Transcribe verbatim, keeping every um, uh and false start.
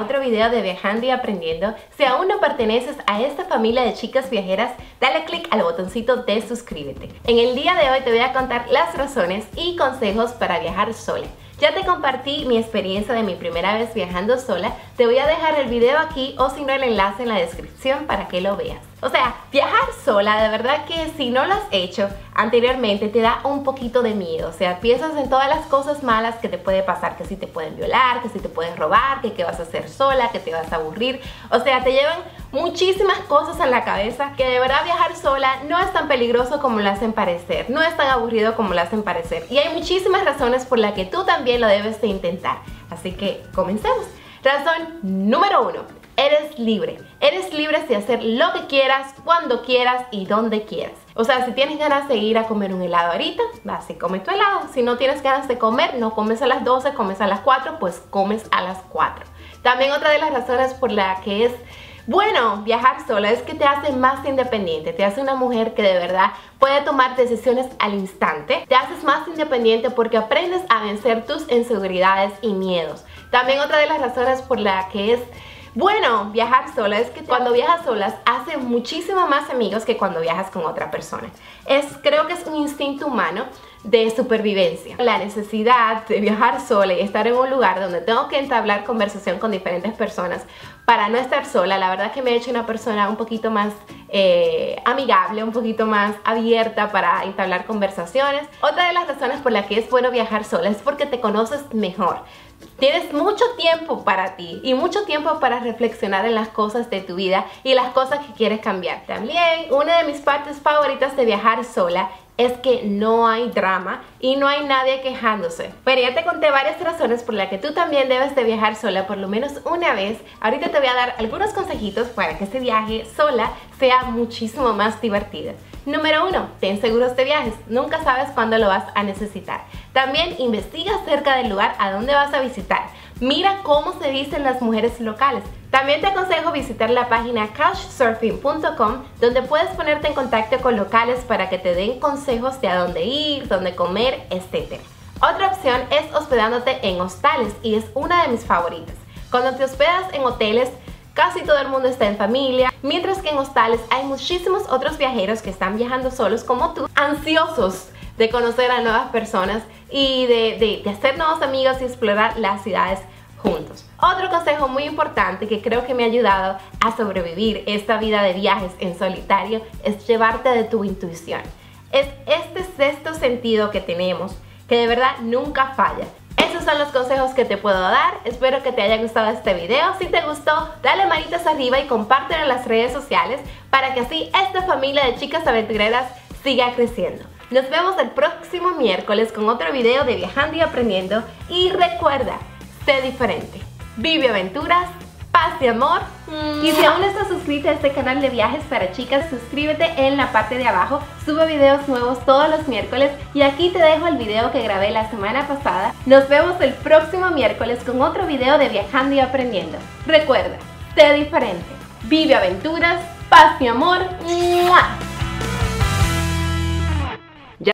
otro video de Viajando y Aprendiendo. Si aún no perteneces a esta familia de chicas viajeras, dale click al botoncito de suscríbete. En el día de hoy te voy a contar las razones y consejos para viajar sola. Ya te compartí mi experiencia de mi primera vez viajando sola, te voy a dejar el video aquí o si no el enlace en la descripción para que lo veas. O sea, viajar sola, de verdad que si no lo has hecho anteriormente te da un poquito de miedo. O sea, piensas en todas las cosas malas que te puede pasar, que si te pueden violar, que si te pueden robar, que qué vas a hacer sola, que te vas a aburrir. O sea, te llevan muchísimas cosas en la cabeza que de verdad viajar sola no es tan peligroso como lo hacen parecer, no es tan aburrido como lo hacen parecer. Y hay muchísimas razones por las que tú también lo debes de intentar. Así que comencemos. Razón número uno. Eres libre. Eres libre de hacer lo que quieras, cuando quieras y donde quieras. O sea, si tienes ganas de ir a comer un helado ahorita, vas y comes tu helado. Si no tienes ganas de comer, no comes a las doce, comes a las cuatro, pues comes a las cuatro. También otra de las razones por la que es bueno viajar sola es que te hace más independiente, te hace una mujer que de verdad puede tomar decisiones al instante, te haces más independiente porque aprendes a vencer tus inseguridades y miedos. También otra de las razones por la que es bueno viajar sola es que cuando viajas solas haces muchísimo más amigos que cuando viajas con otra persona. Es, creo que es un instinto humano de supervivencia. La necesidad de viajar sola y estar en un lugar donde tengo que entablar conversación con diferentes personas para no estar sola, la verdad que me he hecho una persona un poquito más eh, amigable, un poquito más abierta para entablar conversaciones. Otra de las razones por las que es bueno viajar sola es porque te conoces mejor. Tienes mucho tiempo para ti y mucho tiempo para reflexionar en las cosas de tu vida y las cosas que quieres cambiar. También una de mis partes favoritas de viajar sola es que no hay drama y no hay nadie quejándose. Pero ya te conté varias razones por las que tú también debes de viajar sola por lo menos una vez. Ahorita te voy a dar algunos consejitos para que este viaje sola sea muchísimo más divertido. Número uno, ten seguros de viajes. Nunca sabes cuándo lo vas a necesitar. También investiga acerca del lugar a donde vas a visitar. Mira cómo se visten las mujeres locales. También te aconsejo visitar la página couchsurfing punto com, donde puedes ponerte en contacto con locales para que te den consejos de a dónde ir, dónde comer, etcétera. Otra opción es hospedándote en hostales y es una de mis favoritas. Cuando te hospedas en hoteles, casi todo el mundo está en familia, mientras que en hostales hay muchísimos otros viajeros que están viajando solos como tú, ansiosos de conocer a nuevas personas y de, de, de hacer nuevos amigos y explorar las ciudades juntos. Otro consejo muy importante que creo que me ha ayudado a sobrevivir esta vida de viajes en solitario es llevarte de tu intuición. Es este sexto sentido que tenemos que de verdad nunca falla. Esos son los consejos que te puedo dar. Espero que te haya gustado este video. Si te gustó, dale manitas arriba y compártelo en las redes sociales para que así esta familia de chicas aventureras siga creciendo. Nos vemos el próximo miércoles con otro video de Viajando y Aprendiendo. Y recuerda, sé diferente, vive aventuras, paz y amor. Y si aún no estás suscrito a este canal de viajes para chicas, suscríbete en la parte de abajo. Sube videos nuevos todos los miércoles y aquí te dejo el video que grabé la semana pasada. Nos vemos el próximo miércoles con otro video de Viajando y Aprendiendo. Recuerda, sé diferente, vive aventuras, paz y amor. ¡Mua!